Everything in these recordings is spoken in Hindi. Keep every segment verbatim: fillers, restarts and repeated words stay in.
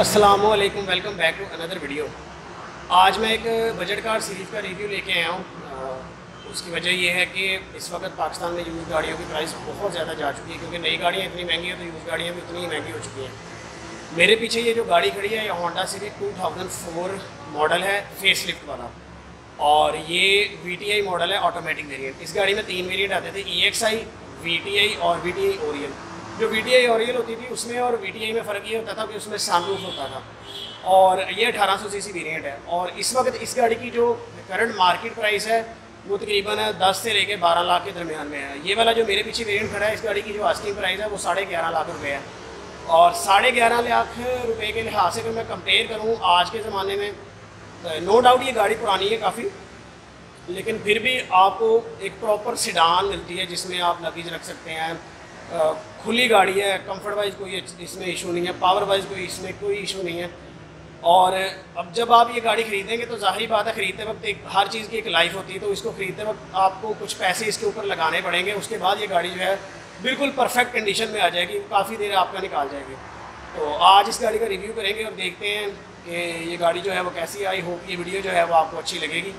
अस्सलामुअलैकुम, welcome back to another video. आज मैं एक बजट कार सीरीज़ का रिव्यू लेके आया हूँ। उसकी वजह यह है कि इस वक्त पाकिस्तान में यूज़ गाड़ियों की प्राइस बहुत ज़्यादा जा चुकी है, क्योंकि नई गाड़ियाँ इतनी महंगी हैं तो यूज़ गाड़ियाँ भी उतनी ही महंगी हो चुकी हैं। मेरे पीछे ये जो गाड़ी खड़ी है ये Honda Civic two thousand four model है, फेस लिफ्ट वाला, और ये वी टी आई मॉडल है, ऑटोमेटिक वेरिएंट। इस गाड़ी में तीन वेरिएंट आते थे, E X I, V T I और वी टी आई ओरियल। जो वी टी आई ओरियल होती थी उसमें और वी टी आई में फ़र्क ये होता था कि उसमें सनरूफ होता था, और ये अठारह सौ सी सी वेरिएंट है। और इस वक्त इस गाड़ी की जो करंट मार्केट प्राइस है वो तकरीबन दस से लेकर बारह लाख के दरमियान में है। ये वाला जो मेरे पीछे वेरिएंट खड़ा है, इस गाड़ी की जो आस्किंग प्राइस है वो साढ़े ग्यारह लाख रुपये है। और साढ़े ग्यारह लाख रुपये के लिहाज से अगर मैं कंपेयर करूँ आज के ज़माने में, नो डाउट ये गाड़ी पुरानी है काफ़ी, लेकिन फिर भी आपको एक प्रॉपर सिडान मिलती है जिसमें आप लगेज रख सकते हैं। खुली गाड़ी है, कंफर्ट वाइज कोई इसमें इशू नहीं है, पावर वाइज कोई इसमें कोई इशू नहीं है। और अब जब आप ये गाड़ी ख़रीदेंगे तो ज़ाहिर बात है ख़रीदते वक्त एक हर चीज़ की एक लाइफ होती है, तो इसको ख़रीदते वक्त आपको कुछ पैसे इसके ऊपर लगाने पड़ेंगे। उसके बाद ये गाड़ी जो है बिल्कुल परफेक्ट कंडीशन में आ जाएगी, काफ़ी देर आपका निकाल जाएगी। तो आज इस गाड़ी का रिव्यू करेंगे और देखते हैं कि ये गाड़ी जो है वो कैसी आई। होप ये वीडियो जो है वो आपको अच्छी लगेगी।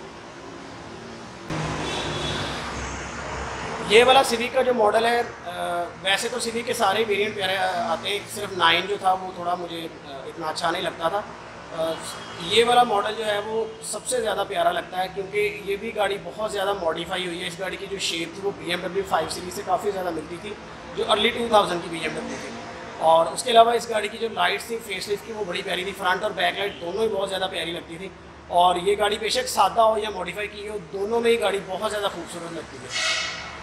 ये वाला सिविक का जो मॉडल है, वैसे तो सिविक के सारे वेरिएंट प्यारे आते हैं, सिर्फ नाइन जो था वो थोड़ा मुझे इतना अच्छा नहीं लगता था। ये वाला मॉडल जो है वो सबसे ज़्यादा प्यारा लगता है, क्योंकि ये भी गाड़ी बहुत ज़्यादा मॉडिफाई हुई है। इस गाड़ी की जो शेप थी वो B M W five series से काफ़ी ज़्यादा मिलती थी, जो अर्ली टू थाउजेंड की बी एम डब्ल्यू थी। और उसके अलावा इस गाड़ी की जो लाइट्स थी फेस लिफ्ट की वो बड़ी प्यारी थी, फ्रंट और बैक लाइट दोनों ही बहुत ज़्यादा प्यारी लगती थी। और ये गाड़ी बेशक सादा हो या मॉडिफाई की हो, दोनों में ही गाड़ी बहुत ज़्यादा खूबसूरत लगती है।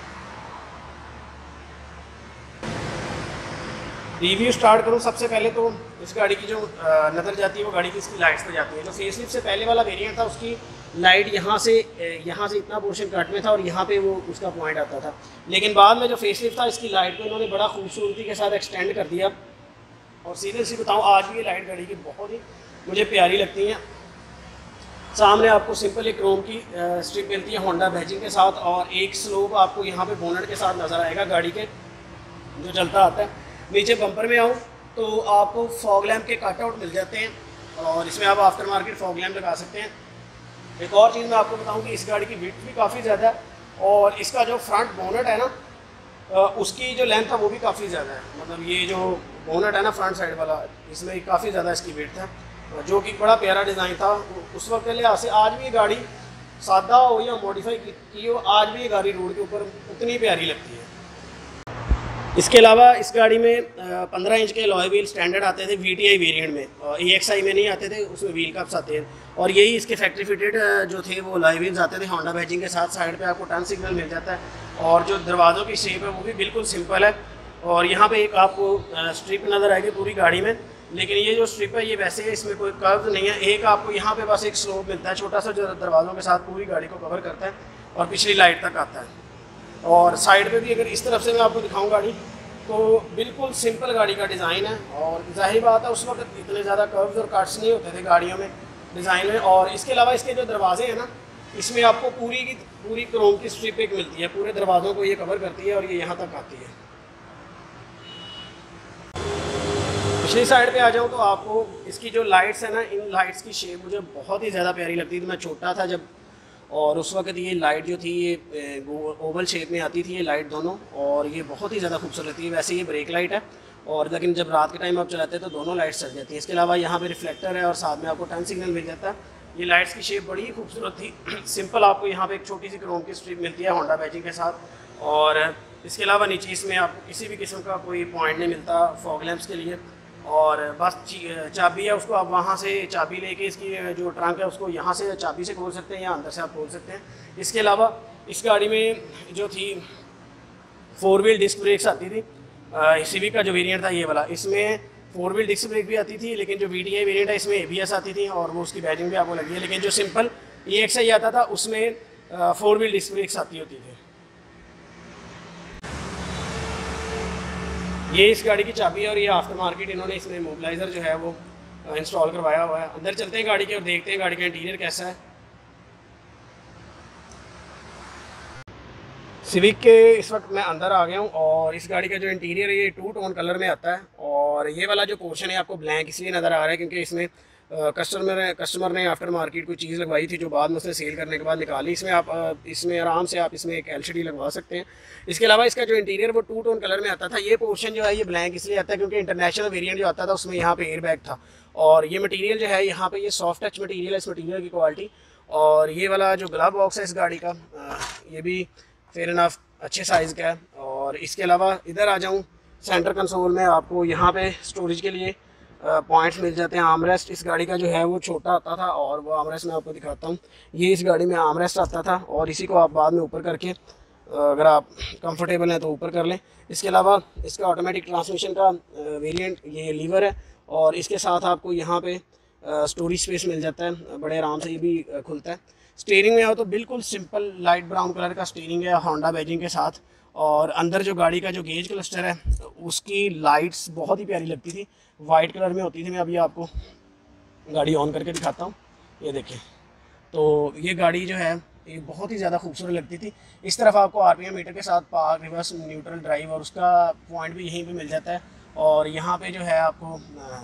रिव्यू स्टार्ट करूँ, सबसे पहले तो इस गाड़ी की जो नज़र जाती है वो गाड़ी की इसकी लाइट्स पे जाती है। जो फेस लिफ्ट से पहले वाला वेरिएंट था उसकी लाइट यहाँ से यहाँ से इतना पोर्शन कट में था और यहाँ पे वो उसका पॉइंट आता था, लेकिन बाद में जो फेस लिफ्ट था इसकी लाइट को इन्होंने बड़ा खूबसूरती के साथ एक्सटेंड कर दिया। और सीधे सी बताऊँ, आज भी ये लाइट गाड़ी की बहुत ही मुझे प्यारी लगती हैं। सामने आपको सिंपल एक क्रोम की स्ट्रिप मिलती है होंडा बैजिंग के साथ, और एक स्लोप आपको यहाँ पे बोनट के साथ नज़र आएगा गाड़ी के जो चलता आता है। नीचे बम्पर में आऊँ तो आपको फॉग लैम्प के कट आउट मिल जाते हैं, और इसमें आप आफ्टर मार्केट फॉग लैम्प लगा सकते हैं। एक और चीज़ मैं आपको बताऊं कि इस गाड़ी की विड्थ भी काफ़ी ज़्यादा है, और इसका जो फ्रंट बोनट है ना उसकी जो लेंथ है वो भी काफ़ी ज़्यादा है। मतलब ये जो बोनट है ना फ्रंट साइड वाला, इसमें काफ़ी ज़्यादा इसकी विड्थ है, जो कि बड़ा प्यारा डिज़ाइन था उस वक्त के लिहाज से। आज भी ये गाड़ी सादा हो या मॉडिफाई की हो, आज भी ये गाड़ी रोड के ऊपर उतनी प्यारी लगती है। इसके अलावा इस गाड़ी में पंद्रह इंच के अलॉय व्हील स्टैंडर्ड आते थे वी टी आई वेरिएंट में, और ई एक्स आई में नहीं आते थे, उसमें व्हील कप्स आते हैं। और यही इसके फैक्ट्री फिटेड जो थे वो अलॉय व्हील्स आते थे होंडा बैजिंग के साथ। साइड पे आपको टर्न सिग्नल मिल जाता है, और जो दरवाज़ों की शेप है वो भी बिल्कुल सिंपल है। और यहाँ पे एक आपको स्ट्रिप नज़र आएगी पूरी गाड़ी में, लेकिन ये जो स्ट्रिप है ये वैसे है, इसमें कोई कर्व नहीं है। एक आपको यहाँ पे बस एक स्लोप मिलता है छोटा सा, जो दरवाज़ों के साथ पूरी गाड़ी को कवर करता है और पिछली लाइट तक आता है। और साइड पे भी अगर इस तरफ से मैं आपको दिखाऊँ गाड़ी, तो बिल्कुल सिंपल गाड़ी का डिज़ाइन है। और जाहिर बात है उस वक्त इतने ज़्यादा कर्व्स और कट्स नहीं होते थे गाड़ियों में डिज़ाइन में। और इसके अलावा इसके जो दरवाजे हैं ना, इसमें आपको पूरी की पूरी क्रोम की स्ट्रिप एक मिलती है, पूरे दरवाज़ों को ये कवर करती है और ये यहाँ तक आती है। पिछली साइड पे आ जाऊँ तो आपको इसकी जो लाइट्स है ना, इन लाइट्स की शेप मुझे बहुत ही ज़्यादा प्यारी लगती थी। मैं छोटा था जब, और उस वक्त ये लाइट जो थी ये ओवल शेप में आती थी ये लाइट दोनों, और ये बहुत ही ज़्यादा खूबसूरत थी। वैसे ये ब्रेक लाइट है, और लेकिन जब रात के टाइम आप चलाते हैं तो दोनों लाइट्स चल जाती हैं। इसके अलावा यहाँ पे रिफ्लेक्टर है और साथ में आपको टर्न सिग्नल मिल जाता है। ये लाइट्स की शेप बड़ी ही खूबसूरत थी, सिंपल। आपको यहाँ पे एक छोटी सी क्रोम की स्ट्रिप मिलती है होंडा बैजिंग के साथ। और इसके अलावा नीचे इसमें आपको किसी भी किस्म का कोई पॉइंट नहीं मिलता फॉग लैंप्स के लिए, और बस चाबी है, उसको आप वहाँ से चाबी लेके इसकी जो ट्रंक है उसको यहाँ से चाबी से खोल सकते हैं या अंदर से आप खोल सकते हैं। इसके अलावा इस गाड़ी में जो थी फोर व्हील डिस्क ब्रेक्स आती थी। सिविक का जो वेरिएंट था ये वाला, इसमें फोर व्हील डिस्क ब्रेक भी आती थी, लेकिन जो वी टी आई वेरिएंट है इसमें ए बी एस आती थी और वो उसकी बैजिंग भी आपको लगी है। लेकिन जो सिंपल ई एक्स आई आता था उसमें फोर व्हील डिस्क ब्रेक्स आती होती थी। ये इस गाड़ी की चाबी है, और ये आफ्टर मार्केट इन्होंने इसमें मोबिलाइज़र जो है वो इंस्टॉल करवाया हुआ है। अंदर चलते हैं गाड़ी के और देखते हैं गाड़ी का इंटीरियर कैसा है। सिविक के इस वक्त मैं अंदर आ गया हूँ और इस गाड़ी का जो इंटीरियर है ये टू टोन कलर में आता है और ये वाला जो पोर्शन है आपको ब्लैक इसलिए नज़र आ रहा है क्योंकि इसमें कस्टमर कस्टमर ने आफ्टर मार्केट कोई चीज़ लगवाई थी जो बाद में उसने सेल करने के बाद निकाली। इसमें आप इसमें आराम से आप इसमें एक एलसीडी लगवा सकते हैं। इसके अलावा इसका जो इंटीरियर वो टू टोन कलर में आता था। ये पोर्शन जो है ये ब्लैक इसलिए आता है क्योंकि इंटरनेशनल वेरिएंट जो आता था उसमें यहाँ पे एयर बैग था और ये मटेरियल जो है यहाँ पे ये सॉफ्ट टच मटेरियल है, इस मटेरियल की क्वालिटी। और ये वाला जो ग्लव बॉक्स है इस गाड़ी का ये भी फेयर इनफ अच्छे साइज़ का है। और इसके अलावा इधर आ जाऊँ सेंटर कंसोल में, आपको यहाँ पे स्टोरेज के लिए पॉइंट्स मिल जाते हैं। आर्मरेस्ट इस गाड़ी का जो है वो छोटा आता था और वो आर्मरेस्ट मैं आपको दिखाता हूँ। ये इस गाड़ी में आर्मरेस्ट आता था और इसी को आप बाद में ऊपर करके अगर आप कंफर्टेबल हैं तो ऊपर कर लें। इसके अलावा इसका ऑटोमेटिक ट्रांसमिशन का वेरिएंट ये लीवर है और इसके साथ आपको यहाँ पे स्टोरेज स्पेस मिल जाता है, बड़े आराम से ये भी खुलता है। स्टीयरिंग में आओ तो बिल्कुल सिंपल लाइट ब्राउन कलर का स्टीयरिंग है होंडा बैजिंग के साथ और अंदर जो गाड़ी का जो गेज क्लस्टर है उसकी लाइट्स बहुत ही प्यारी लगती थी, वाइट कलर में होती थी। मैं अभी आपको गाड़ी ऑन करके दिखाता हूँ, ये देखें। तो ये गाड़ी जो है ये बहुत ही ज़्यादा खूबसूरत लगती थी। इस तरफ आपको आरपीएम मीटर के साथ पार्क, रिवर्स, न्यूट्रल, ड्राइव और उसका पॉइंट भी यहीं पे मिल जाता है। और यहाँ पे जो है आपको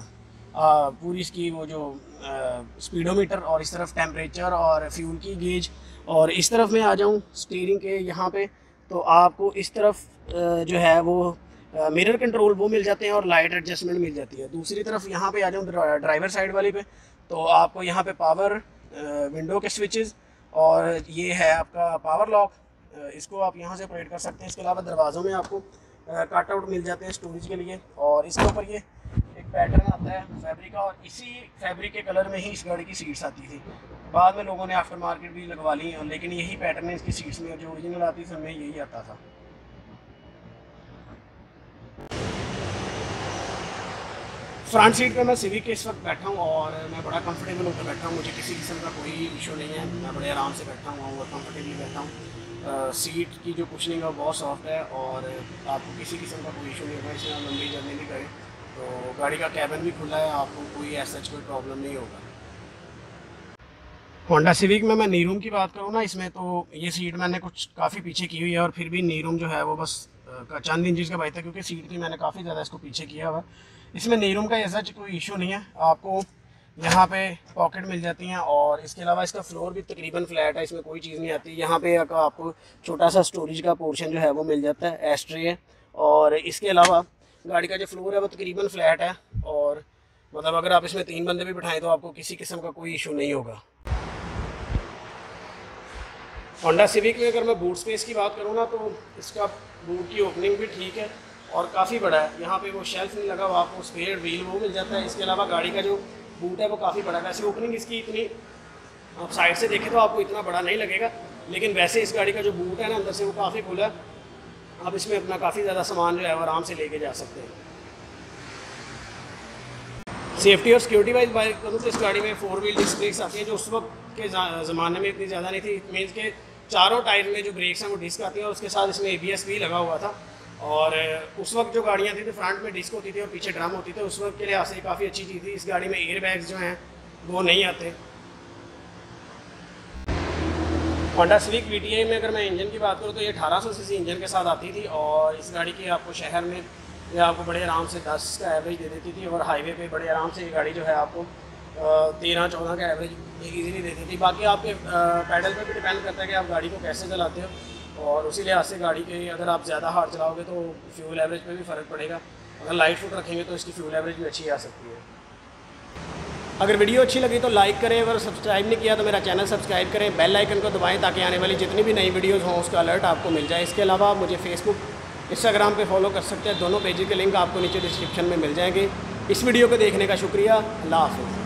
आ, पूरी इसकी वो जो स्पीडोमीटर और इस तरफ टेम्परेचर और फ्यूल की गेज। और इस तरफ मैं आ जाऊँ स्टीयरिंग के यहाँ पे तो आपको इस तरफ जो है वो मिरर कंट्रोल वो मिल जाते हैं और लाइट एडजस्टमेंट मिल जाती है। दूसरी तरफ यहाँ पे आ जाऊँ ड्राइवर साइड वाली पे तो आपको यहाँ पे पावर विंडो के स्विचेस और ये है आपका पावर लॉक, इसको आप यहाँ से ऑपरेट कर सकते हैं। इसके अलावा दरवाज़ों में आपको कट आउट मिल जाते हैं स्टोरेज के लिए और इसके ऊपर ये एक पैटर्न आता है फैब्रिक का और इसी फैब्रिक के कलर में ही इस गाड़ी की सीट्स आती थी। बाद में लोगों ने आफ्टर मार्केट भी लगवा ली लेकिन यही पैटर्न है इसकी सीट्स में, जो ओरिजिनल आती थी उनमें यही आता था। फ्रंट सीट पे मैं सिविक के इस वक्त बैठा हूँ और मैं बड़ा कंफर्टेबल होकर बैठा हूँ, मुझे किसी किस्म का कोई इशू नहीं है। मैं बड़े आराम से बैठा हुआ हूँ और कंफर्टेबली बैठा हूँ। सीट की जो कुशनिंग है वो बहुत सॉफ्ट है और आपको किसी किस्म का कोई इशू नहीं होगा। इसमें आप लंबी जर्नी भी करें तो गाड़ी का कैबिन भी खुला है, आपको कोई ऐसा कोई प्रॉब्लम नहीं होगा। होंडा सिविक में मैं नी रूम की बात करूँ ना, इसमें तो ये सीट मैंने कुछ काफ़ी पीछे की हुई है और फिर भी नी रूम जो है वो बस चंद इंचज़ का बाइक था क्योंकि सीट थी, मैंने काफ़ी ज़्यादा इसको पीछे किया हुआ। इसमें नी रूम का ऐसा कोई इशू नहीं है, आपको यहाँ पे पॉकेट मिल जाती हैं और इसके अलावा इसका फ्लोर भी तकरीबन फ्लैट है, इसमें कोई चीज़ नहीं आती। यहाँ पे आपको छोटा सा स्टोरेज का पोर्शन जो है वो मिल जाता है, एस्ट्रे है। और इसके अलावा गाड़ी का जो फ्लोर है वो तकरीबन फ्लैट है और मतलब अगर आप इसमें तीन बंदे भी बिठाएं तो आपको किसी किस्म का कोई इशू नहीं होगा। होंडा सिविक में अगर मैं बूट स्पेस की बात करूँ ना तो इसका बूट की ओपनिंग भी ठीक है और काफ़ी बड़ा है। यहाँ पे वो शेल्फ नहीं लगा हुआ, आपको स्पेयर व्हील वो मिल जाता है। इसके अलावा गाड़ी का जो बूट है वो काफ़ी बड़ा है। वैसे ओपनिंग इसकी इतनी आप साइड से देखें तो आपको इतना बड़ा नहीं लगेगा, लेकिन वैसे इस गाड़ी का जो बूट है ना अंदर से वो काफ़ी खुला है। आप इसमें अपना काफ़ी ज़्यादा सामान जो है वो आराम से लेके जा सकते हैं। सेफ्टी और सिक्योरिटी वाइज बाइक करूँ तो इस गाड़ी में फोर व्हील डिस्क ब्रेक्स आती है जो उस वक्त के ज़माने में इतनी ज़्यादा नहीं थी। मीन्स के चारों टायर में जो ब्रेक्स हैं वो डिस्क आती है और उसके साथ इसमें ए बी एस भी लगा हुआ था। और उस वक्त जो गाड़ियाँ थी तो फ्रंट में डिस्क होती थी और पीछे ड्रम होती थी, उस वक्त के लिहाज से काफ़ी अच्छी चीज़ थी। इस गाड़ी में एयर बैग्स जो हैं वो नहीं आते। Honda Civic V T I में अगर मैं इंजन की बात करूँ तो ये अठारह सौ सी सी इंजन के साथ आती थी और इस गाड़ी की आपको शहर में ये आपको बड़े आराम से दस का एवरेज दे देती थी और हाईवे पे बड़े आराम से ये गाड़ी जो है आपको तेरह चौदह का एवरेज ईजीली देती थी। बाकी आपके पैडल पे भी डिपेंड करता है कि आप गाड़ी को कैसे चलाते हो और उसी लिहाज से गाड़ी के अगर आप ज़्यादा हार्ड चलाओगे तो फ्यूल एवरेज पे भी फ़र्क पड़ेगा। अगर लाइट फुट रखेंगे तो इसकी फ्यूल एवरेज भी अच्छी आ सकती है। अगर वीडियो अच्छी लगी तो लाइक करें, अगर सब्सक्राइब नहीं किया तो मेरा चैनल सब्सक्राइब करें, बेल आइकन को दबाएं ताकि आने वाली जितनी भी नई वीडियोस हों उसका अलर्ट आपको मिल जाए। इसके अलावा आप मुझे फेसबुक, इंस्टाग्राम पे फॉलो कर सकते हैं, दोनों पेजेस के लिंक आपको नीचे डिस्क्रिप्शन में मिल जाएंगे। इस वीडियो को देखने का शुक्रिया। अल्लाह हाफ़िज़।